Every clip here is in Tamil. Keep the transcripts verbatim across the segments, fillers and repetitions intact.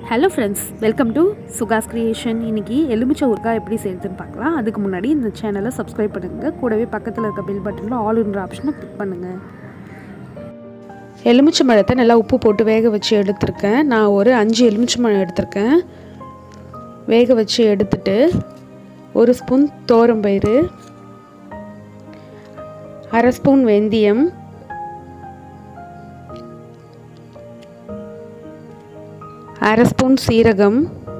Hello friends, welcome to SUGA'S creation. இன்னைக்கு எலுமிச்சை ஊறுகாய் எப்படி செய்யறதுன்னு பார்க்கலாம். அதுக்கு முன்னாடி இந்த சேனலை சப்ஸ்கிரைப் பண்ணுங்க. கூடவே பக்கத்துல இருக்க பெல் பட்டன்ல ஆல் என்ற ஆப்ஷனை கிளிக் பண்ணுங்க. எலுமிச்சை பழத்தை நல்லா உப்பு போட்டு வேக வச்சு எடுத்துர்க்கேன். நான் ஒரு அஞ்சு எலுமிச்சை பழம் எடுத்துர்க்கேன். வேக வச்சு எடுத்துட்டு ஒரு ஸ்பூன் தோரம்பயிறு, அரை ஸ்பூன் வெந்தயம், அரை ஸ்பூன் சீரகம்,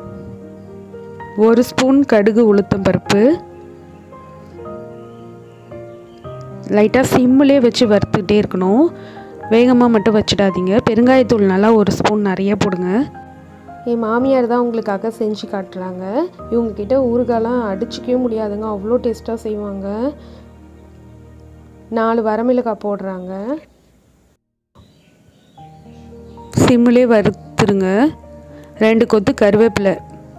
ஒரு ஸ்பூன் கடுகு உளுத்தம் பருப்பு லைட்டாக சிம்மிலே வச்சு வறுத்துக்கிட்டே இருக்கணும். வேகமாக மட்டும் வச்சிடாதீங்க. பெருங்காயத்தூள் நல்லா ஒரு ஸ்பூன் நிறைய போடுங்க. என் மாமியார் தான் உங்களுக்காக செஞ்சு காட்டுறாங்க. இவங்கக்கிட்ட ஊறுகாலாம் அடிச்சிக்கவே முடியாதுங்க, அவ்வளோ டேஸ்ட்டாக செய்வாங்க. நாலு வரமிளகாய் போடுறாங்க. சிம்மிலே வறுத்துருங்க. ரெண்டு கொத்து கருவேப்பிலை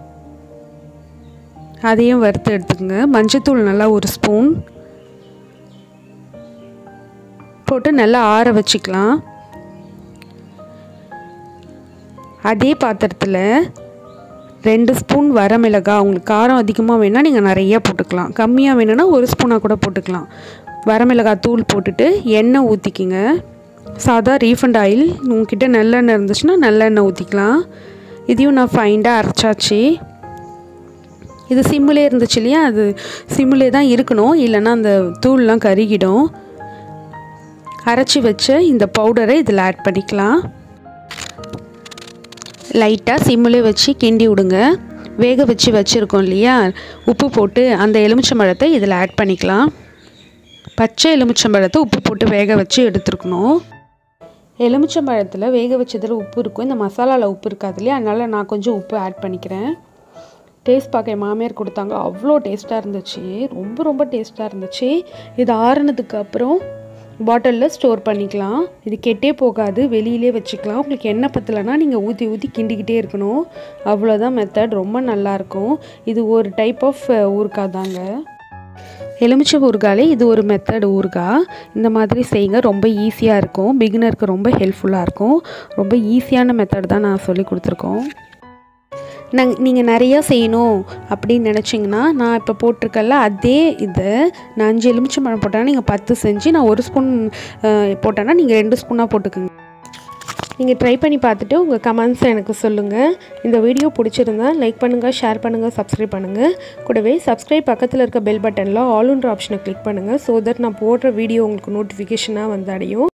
அதையும் வறுத்து எடுத்துக்கோங்க. மஞ்சத்தூள் நல்லா ஒரு ஸ்பூன் போட்டு நல்லா ஆற வச்சுக்கலாம். அதே பாத்திரத்தில் ரெண்டு ஸ்பூன் வரமிளகாய், உங்களுக்கு காரம் அதிகமாக வேணால் நீங்கள் நிறையா போட்டுக்கலாம், கம்மியாக வேணும்னா ஒரு ஸ்பூனாக கூட போட்டுக்கலாம். வரமிளகாய் தூள் போட்டுட்டு எண்ணெய் ஊற்றிக்கிங்க. சாதா ரீஃபண்ட் ஆயில், உங்ககிட்ட நல்லெண்ணெய் இருந்துச்சுன்னா நல்லெண்ணெய் ஊற்றிக்கலாம். இதையும் நான் ஃபைண்டாக அரைச்சாச்சு. இது சிம்மிலே இருந்துச்சு இல்லையா, அது சிம்மிலே தான் இருக்கணும், இல்லைன்னா அந்த தூள்லாம் கருகிடும். அரைச்சி வச்ச இந்த பவுடரை இதில் ஆட் பண்ணிக்கலாம். லைட்டாக சிம்மிலே வச்சு கிண்டி விடுங்க. வேக வச்சு வச்சுருக்கோம் இல்லையா, உப்பு போட்டு அந்த எலுமிச்சம்பழத்தை இதில் ஆட் பண்ணிக்கலாம். பச்சை எலுமிச்சம்பழத்தை உப்பு போட்டு வேக வச்சு எடுத்துருக்கணும். எலுமிச்சம்பழத்தில் வேக வச்சதில் உப்பு இருக்கும், இந்த மசாலாவில் உப்பு இருக்காது இல்லையா, அதனால் நான் கொஞ்சம் உப்பு ஆட் பண்ணிக்கிறேன். டேஸ்ட் பார்க்க என் மாமியார் கொடுத்தாங்க, அவ்வளோ டேஸ்ட்டாக இருந்துச்சு, ரொம்ப ரொம்ப டேஸ்ட்டாக இருந்துச்சு. இது ஆறுனதுக்கு அப்புறம் பாட்டிலில் ஸ்டோர் பண்ணிக்கலாம். இது கெட்டே போகாது, வெளியிலே வச்சுக்கலாம். உங்களுக்கு எண்ணெய் பற்றலைன்னா நீங்கள் ஊற்றி ஊற்றி கிண்டிக்கிட்டே இருக்கணும். அவ்வளோதான் மெத்தட், ரொம்ப நல்லாயிருக்கும். இது ஒரு டைப் ஆஃப் ஊறுகாய் தாங்க. எலுமிச்சை ஊறுகாலே இது ஒரு மெத்தட் ஊறுகாய். இந்த மாதிரி செய்யுங்க, ரொம்ப ஈஸியாக இருக்கும். பிகினருக்கு ரொம்ப ஹெல்ப்ஃபுல்லாக இருக்கும். ரொம்ப ஈஸியான மெத்தட் தான் நான் சொல்லி கொடுத்துருக்கோம். நாங்கள் நீங்கள் நிறையா செய்யணும் அப்படின்னு நினச்சிங்கன்னா, நான் இப்போ போட்டிருக்கல அதே இதை நான் அஞ்சு எலுமிச்சை பழம் போட்டேன்னா நீங்கள் பத்து செஞ்சு, நான் ஒரு ஸ்பூன் போட்டேன்னா நீங்கள் ரெண்டு ஸ்பூனாக போட்டுக்குங்க. நீங்கள் ட்ரை பண்ணி பார்த்துட்டு உங்கள் கமெண்ட்ஸை எனக்கு சொல்லுங்கள். இந்த வீடியோ பிடிச்சிருந்தா லைக் பண்ணுங்கள், ஷேர் பண்ணுங்கள், சப்ஸ்கிரைப் பண்ணுங்கள். கூடவே சப்ஸ்கிரைப் பக்கத்தில் இருக்க பெல் பட்டனில் ஆல் என்ற ஆப்ஷனை கிளிக் பண்ணுங்கள். ஸோ தட் நான் போடுற வீடியோ உங்களுக்கு நோட்டிஃபிகேஷனாக வந்து அடையும்.